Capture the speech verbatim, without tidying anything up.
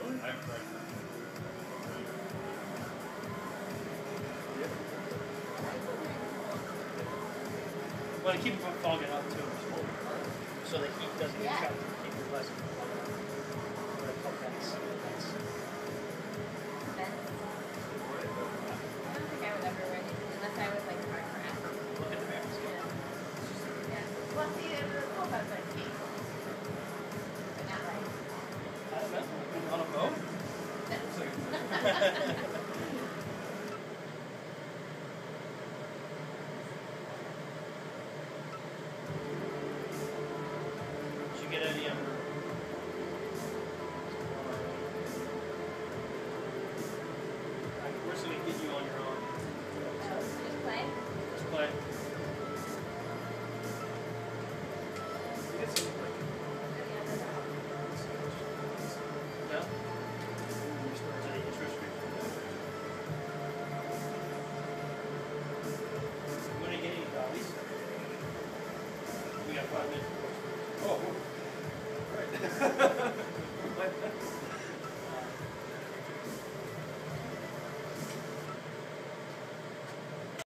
Well, to keep it from fogging up too, so the heat doesn't get trapped in the keep your resin from fogging up. What I call vents. Vents. Vents? I don't think I would ever wear these unless I was like hardcore athlete. Look at the bears. Yeah. Yeah. Well, see, it was cool about like ski. But not like. I don't know. On a boat? Did you get any um where's gonna get you on your own? Oh, just play? Just play. You get some like no? Any interest rate? You wanna get any doggies? We got five minutes. Oh,